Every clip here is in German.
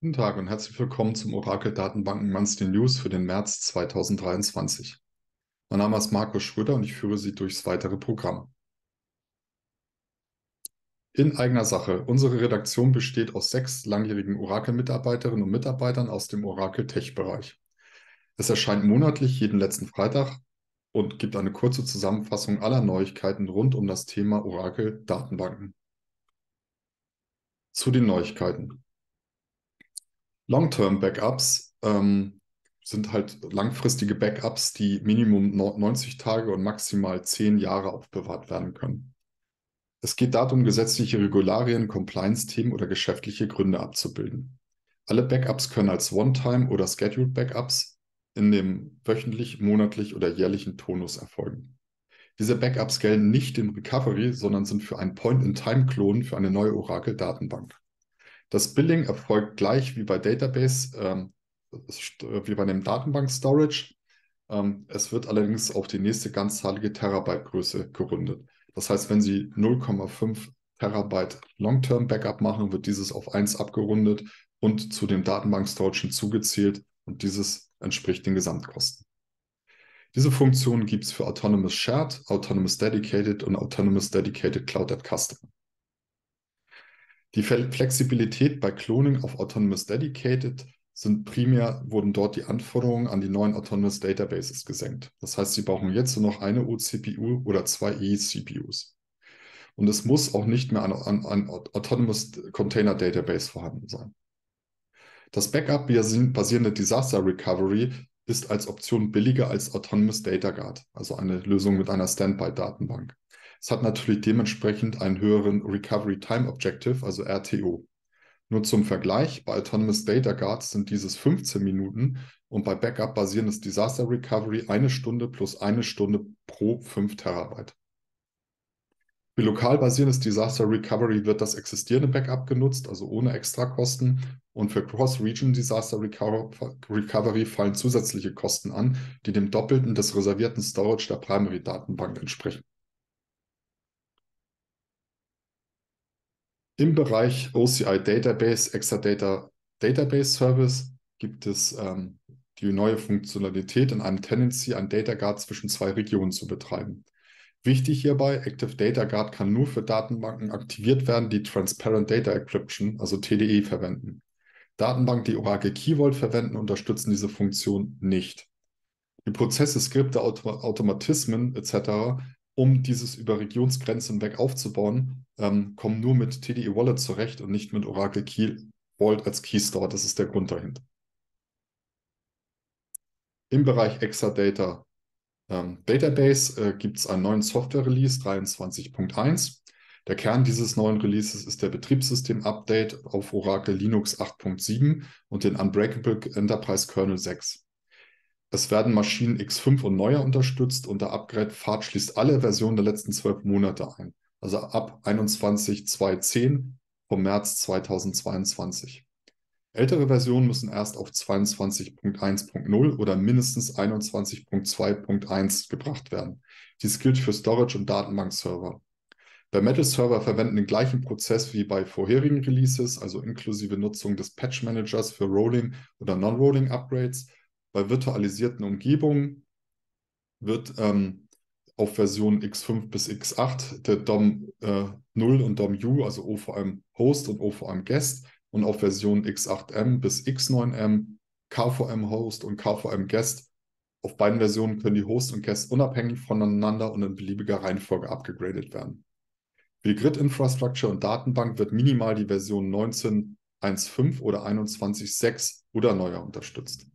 Guten Tag und herzlich willkommen zum Oracle Datenbanken Monthly News für den März 2023. Mein Name ist Markus Schröder und ich führe Sie durchs weitere Programm. In eigener Sache. Unsere Redaktion besteht aus 6 langjährigen Oracle-Mitarbeiterinnen und Mitarbeitern aus dem Oracle-Tech-Bereich. Es erscheint monatlich jeden letzten Freitag und gibt eine kurze Zusammenfassung aller Neuigkeiten rund um das Thema Oracle Datenbanken. Zu den Neuigkeiten. Long-Term Backups sind halt langfristige Backups, die Minimum 90 Tage und maximal 10 Jahre aufbewahrt werden können. Es geht darum, gesetzliche Regularien, Compliance-Themen oder geschäftliche Gründe abzubilden. Alle Backups können als One-Time- oder Scheduled Backups in dem wöchentlich, monatlich oder jährlichen Tonus erfolgen. Diese Backups gelten nicht im Recovery, sondern sind für einen Point-in-Time-Klon für eine neue Oracle-Datenbank. Das Billing erfolgt gleich wie bei Database, wie bei dem Datenbank-Storage. Es wird allerdings auf die nächste ganzzahlige Terabyte-Größe gerundet. Das heißt, wenn Sie 0,5 Terabyte Long-Term-Backup machen, wird dieses auf 1 abgerundet und zu dem Datenbank-Storage hinzugezählt und dieses entspricht den Gesamtkosten. Diese Funktion gibt es für Autonomous Shared, Autonomous Dedicated und Autonomous Dedicated Cloud at Customer. Die Flexibilität bei Cloning auf Autonomous Dedicated wurden dort die Anforderungen an die neuen Autonomous Databases gesenkt. Das heißt, Sie brauchen jetzt nur noch eine OCPU oder 2 eCPUs. Und es muss auch nicht mehr ein Autonomous Container Database vorhanden sein. Das Backup-basierende Disaster Recovery ist als Option billiger als Autonomous Data Guard, also eine Lösung mit einer Standby-Datenbank. Es hat natürlich dementsprechend einen höheren Recovery Time Objective, also RTO. Nur zum Vergleich, bei Autonomous Data Guard sind dieses 15 Minuten und bei Backup-basierendes Disaster Recovery 1 Stunde plus 1 Stunde pro 5 Terabyte. Für lokal basierendes Disaster Recovery wird das existierende Backup genutzt, also ohne Extrakosten. Und für Cross-Region Disaster Recovery fallen zusätzliche Kosten an, die dem Doppelten des reservierten Storage der Primary-Datenbank entsprechen. Im Bereich OCI Database, Exadata Database Service gibt es die neue Funktionalität in einem Tendency, ein Data Guard zwischen 2 Regionen zu betreiben. Wichtig hierbei, Active Data Guard kann nur für Datenbanken aktiviert werden, die Transparent Data Encryption, also TDE, verwenden. Datenbanken, die Oracle Key Vault verwenden, unterstützen diese Funktion nicht. Die Prozesse, Skripte, Automatismen etc., um dieses über Regionsgrenzen hinweg aufzubauen, kommen nur mit TDE Wallet zurecht und nicht mit Oracle Key Vault als Key Store. Das ist der Grund dahinter. Im Bereich Exadata Database gibt es einen neuen Software-Release 23.1. Der Kern dieses neuen Releases ist der Betriebssystem-Update auf Oracle Linux 8.7 und den Unbreakable Enterprise Kernel 6. Es werden Maschinen X5 und neuer unterstützt und der Upgrade-Pfad schließt alle Versionen der letzten 12 Monate ein, also ab 21.2.10 vom März 2022. Ältere Versionen müssen erst auf 22.1.0 oder mindestens 21.2.1 gebracht werden. Dies gilt für Storage und Datenbankserver. Bei Metal Server verwenden den gleichen Prozess wie bei vorherigen Releases, also inklusive Nutzung des Patch Managers für Rolling oder Non-Rolling Upgrades. Bei virtualisierten Umgebungen wird auf Version X5 bis X8 der DOM 0 und DOM U, also OVM Host und OVM Guest, und auf Version X8M bis X9M KVM Host und KVM Guest. Auf beiden Versionen können die Host und Guest unabhängig voneinander und in beliebiger Reihenfolge abgegradet werden. Für die Grid-Infrastructure und Datenbank wird minimal die Version 19.1.5 oder 21.6 oder neuer unterstützt.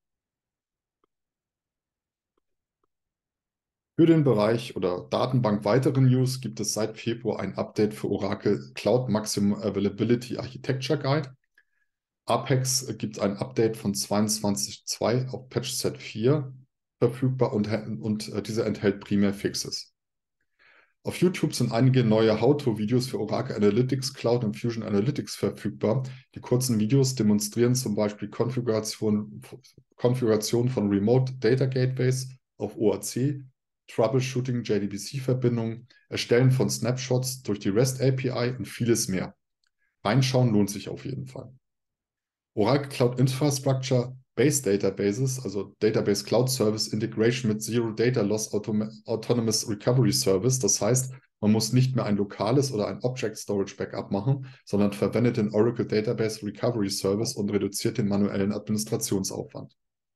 Für den Bereich oder Datenbank weitere News gibt es seit Februar ein Update für Oracle Cloud Maximum Availability Architecture Guide. Apex gibt es ein Update von 22.2 auf Patch Set 4 verfügbar und dieser enthält primär Fixes. Auf YouTube sind einige neue How-To-Videos für Oracle Analytics Cloud und Fusion Analytics verfügbar. Die kurzen Videos demonstrieren zum Beispiel Konfiguration von Remote Data Gateways auf OAC, Troubleshooting JDBC-Verbindungen, Erstellen von Snapshots durch die REST API und vieles mehr. Reinschauen lohnt sich auf jeden Fall. Oracle Cloud Infrastructure Base Databases, also Database Cloud Service Integration mit Zero Data Loss Autonomous Recovery Service. Das heißt, man muss nicht mehr ein lokales oder ein Object Storage Backup machen, sondern verwendet den Oracle Database Recovery Service und reduziert den manuellen Administrationsaufwand.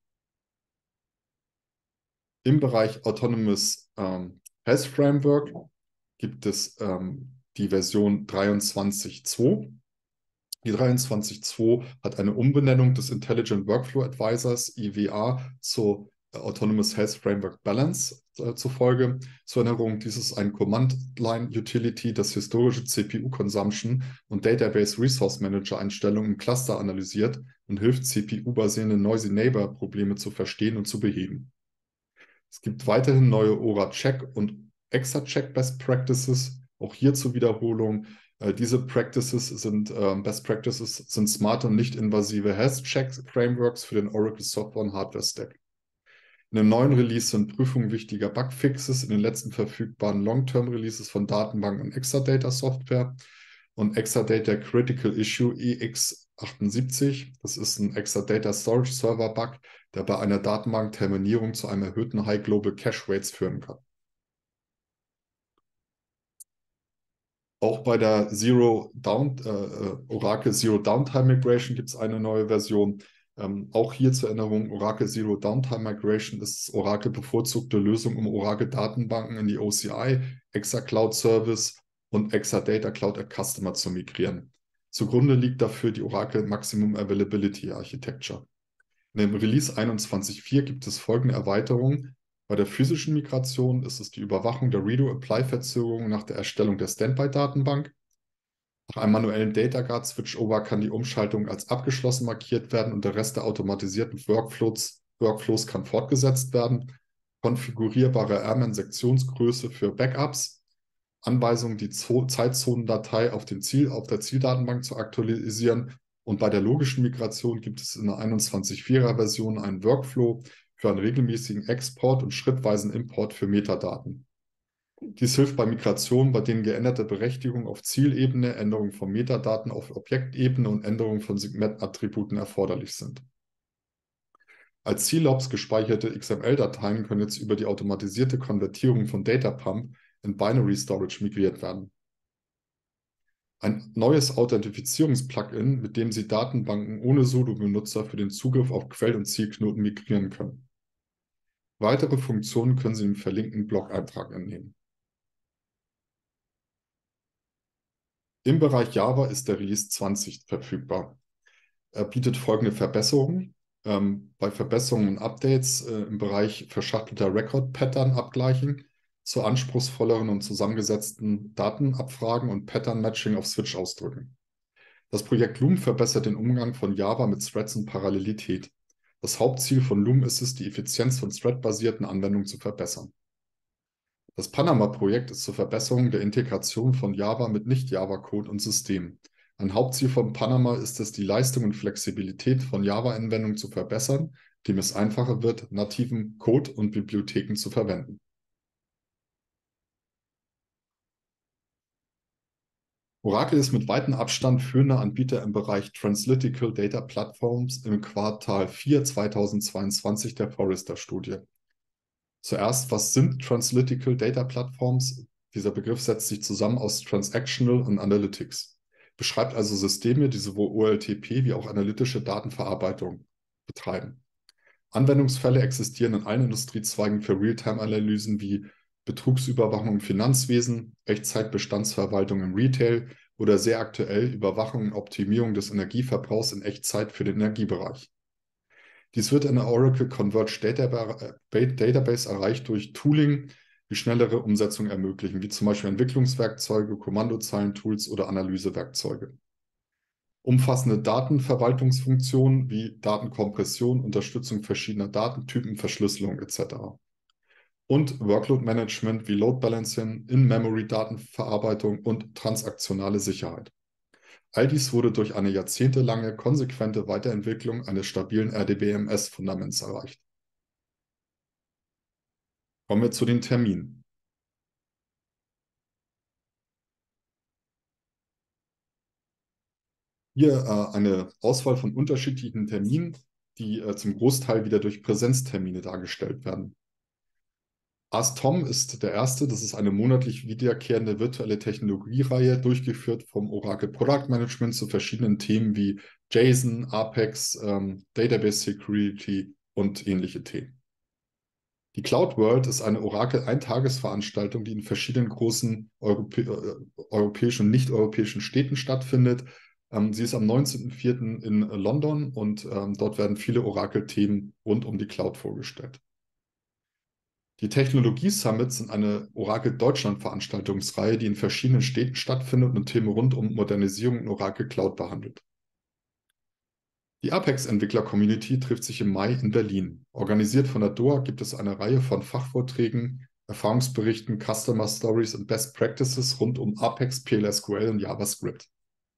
Im Bereich Autonomous Health Framework gibt es die Version 23.2. Die 23.2 hat eine Umbenennung des Intelligent Workflow Advisors IWA zur Autonomous Health Framework Balance zufolge. Zur Erinnerung, dies ist ein Command-Line-Utility, das historische CPU-Consumption und Database Resource Manager-Einstellungen im Cluster analysiert und hilft, CPU-basierende Noisy Neighbor-Probleme zu verstehen und zu beheben. Es gibt weiterhin neue ORA-Check und EXA-Check Best Practices, auch hier zur Wiederholung. Diese Best Practices sind smarte und nicht invasive Health-Check-Frameworks für den Oracle Software- und Hardware-Stack. In dem neuen Release sind Prüfungen wichtiger Bugfixes in den letzten verfügbaren Long-Term-Releases von Datenbanken und Exadata-Software und Exadata Critical Issue EX78. Das ist ein Exadata Storage Server Bug, der bei einer Datenbankterminierung zu einem erhöhten High Global Cache Rates führen kann. Auch bei der Oracle Zero Downtime Migration gibt es eine neue Version. Auch hier zur Erinnerung, Oracle Zero Downtime Migration ist Oracle bevorzugte Lösung, um Oracle Datenbanken in die OCI, Exacloud Service und Exadata Cloud at Customer zu migrieren. Zugrunde liegt dafür die Oracle Maximum Availability Architecture. In dem Release 21.4 gibt es folgende Erweiterungen. Bei der physischen Migration ist es die Überwachung der Redo-Apply-Verzögerung nach der Erstellung der Standby-Datenbank. Nach einem manuellen Data-Guard-Switchover kann die Umschaltung als abgeschlossen markiert werden und der Rest der automatisierten Workflows kann fortgesetzt werden. Konfigurierbare Airman-Sektionsgröße für Backups. Anweisung, die Zeitzonendatei auf der Zieldatenbank zu aktualisieren. Und bei der logischen Migration gibt es in der 21.4er Version einen Workflow für einen regelmäßigen Export und schrittweisen Import für Metadaten. Dies hilft bei Migrationen, bei denen geänderte Berechtigungen auf Zielebene, Änderungen von Metadaten auf Objektebene und Änderungen von Segmentattributen erforderlich sind. Als CLOPS gespeicherte XML-Dateien können jetzt über die automatisierte Konvertierung von Datapump in Binary Storage migriert werden. Ein neues Authentifizierungs-Plugin, mit dem Sie Datenbanken ohne Sudo-Benutzer für den Zugriff auf Quell- und Zielknoten migrieren können. Weitere Funktionen können Sie im verlinkten Blog-Eintrag entnehmen. Im Bereich Java ist der Release 20 verfügbar. Er bietet folgende Verbesserungen. Bei Verbesserungen und Updates im Bereich verschachtelter Record-Pattern abgleichen, zu anspruchsvolleren und zusammengesetzten Datenabfragen und Pattern-Matching auf Switch ausdrücken. Das Projekt Loom verbessert den Umgang von Java mit Threads und Parallelität. Das Hauptziel von Loom ist es, die Effizienz von Thread-basierten Anwendungen zu verbessern. Das Panama-Projekt ist zur Verbesserung der Integration von Java mit Nicht-Java-Code und Systemen. Ein Hauptziel von Panama ist es, die Leistung und Flexibilität von Java-Anwendungen zu verbessern, indem es einfacher wird, nativen Code und Bibliotheken zu verwenden. Oracle ist mit weitem Abstand führender Anbieter im Bereich Translytical Data Platforms im Quartal 4 2022 der Forrester-Studie. Zuerst, was sind Translytical Data Platforms? Dieser Begriff setzt sich zusammen aus Transactional und Analytics, beschreibt also Systeme, die sowohl OLTP wie auch analytische Datenverarbeitung betreiben. Anwendungsfälle existieren in allen Industriezweigen für Realtime-Analysen wie Betrugsüberwachung im Finanzwesen, Echtzeitbestandsverwaltung im Retail oder sehr aktuell Überwachung und Optimierung des Energieverbrauchs in Echtzeit für den Energiebereich. Dies wird in der Oracle Converged Database erreicht durch Tooling, die schnellere Umsetzung ermöglichen, wie zum Beispiel Entwicklungswerkzeuge, Kommandozeilen-Tools oder Analysewerkzeuge. Umfassende Datenverwaltungsfunktionen wie Datenkompression, Unterstützung verschiedener Datentypen, Verschlüsselung etc. Und Workload-Management wie Load Balancing, In-Memory-Datenverarbeitung und transaktionale Sicherheit. All dies wurde durch eine jahrzehntelange, konsequente Weiterentwicklung eines stabilen RDBMS-Fundaments erreicht. Kommen wir zu den Terminen. Hier eine Auswahl von unterschiedlichen Terminen, die zum Großteil wieder durch Präsenztermine dargestellt werden. Ask Tom ist der erste. Das ist eine monatlich wiederkehrende virtuelle Technologiereihe, durchgeführt vom Oracle Product Management zu verschiedenen Themen wie JSON, Apex, Database Security und ähnliche Themen. Die Cloud World ist eine Oracle-Eintagesveranstaltung, die in verschiedenen großen europäischen und nicht-europäischen Städten stattfindet. Sie ist am 19.04. in London und dort werden viele Oracle-Themen rund um die Cloud vorgestellt. Die Technologie-Summits sind eine Oracle Deutschland-Veranstaltungsreihe, die in verschiedenen Städten stattfindet und Themen rund um Modernisierung in Oracle Cloud behandelt. Die Apex-Entwickler-Community trifft sich im Mai in Berlin. Organisiert von der DOA gibt es eine Reihe von Fachvorträgen, Erfahrungsberichten, Customer Stories und Best Practices rund um Apex, PLSQL und JavaScript.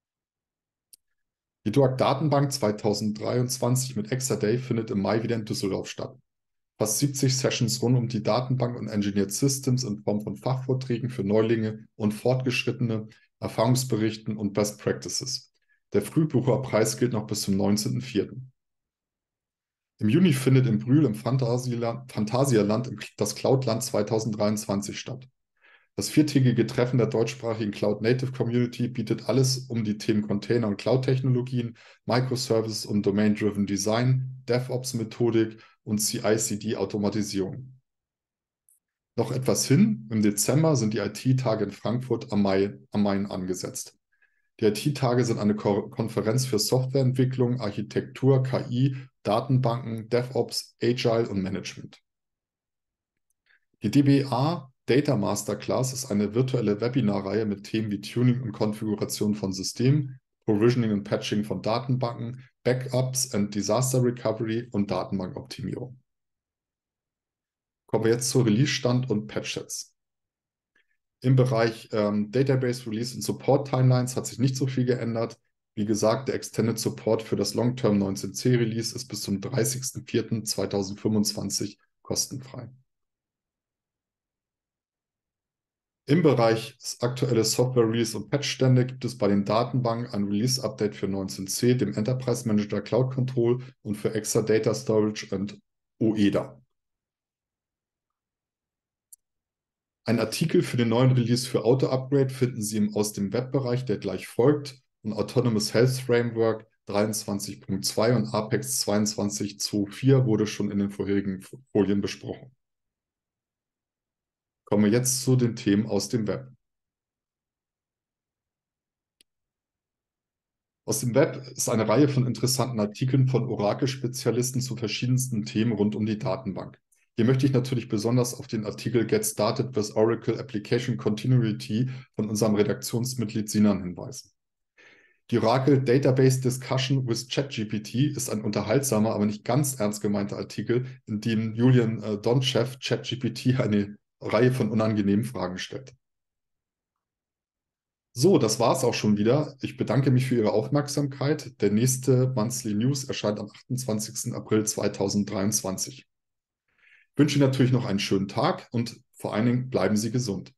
Die DOAC-Datenbank 2023 mit Exadata findet im Mai wieder in Düsseldorf statt. Fast 70 Sessions rund um die Datenbank und Engineered Systems in Form von Fachvorträgen für Neulinge und Fortgeschrittene, Erfahrungsberichten und Best Practices. Der Frühbucherpreis gilt noch bis zum 19.04. Im Juni findet in Brühl im Phantasialand das Cloudland 2023 statt. Das viertägige Treffen der deutschsprachigen Cloud Native Community bietet alles um die Themen Container- und Cloud-Technologien, Microservices und Domain-Driven Design, DevOps-Methodik und CI/CD-Automatisierung. Noch etwas hin, im Dezember sind die IT-Tage in Frankfurt am Main angesetzt. Die IT-Tage sind eine Konferenz für Softwareentwicklung, Architektur, KI, Datenbanken, DevOps, Agile und Management. Die DBA Data Masterclass ist eine virtuelle Webinarreihe mit Themen wie Tuning und Konfiguration von Systemen, Provisioning und Patching von Datenbanken, Backups and Disaster Recovery und Datenbankoptimierung. Kommen wir jetzt zu Release-Stand und Patchsets. Im Bereich Database Release und Support Timelines hat sich nicht so viel geändert. Wie gesagt, der Extended Support für das Long-Term 19c Release ist bis zum 30.04.2025 kostenfrei. Im Bereich aktuelle Software-Release und Patchstände gibt es bei den Datenbanken ein Release-Update für 19c, dem Enterprise Manager Cloud Control und für Exadata Storage und OEDA. Ein Artikel für den neuen Release für Auto-Upgrade finden Sie aus dem Webbereich, der gleich folgt, und Autonomous Health Framework 23.2 und Apex 22.2.4 wurde schon in den vorherigen Folien besprochen. Kommen wir jetzt zu den Themen aus dem Web. Aus dem Web ist eine Reihe von interessanten Artikeln von Oracle-Spezialisten zu verschiedensten Themen rund um die Datenbank. Hier möchte ich natürlich besonders auf den Artikel Get Started with Oracle Application Continuity von unserem Redaktionsmitglied Sinan hinweisen. Die Oracle Database Discussion with ChatGPT ist ein unterhaltsamer, aber nicht ganz ernst gemeinter Artikel, in dem Julian Donchev ChatGPT eine Reihe von unangenehmen Fragen stellt. So, das war es auch schon wieder. Ich bedanke mich für Ihre Aufmerksamkeit. Der nächste Monthly News erscheint am 28. April 2023. Ich wünsche Ihnen natürlich noch einen schönen Tag und vor allen Dingen bleiben Sie gesund.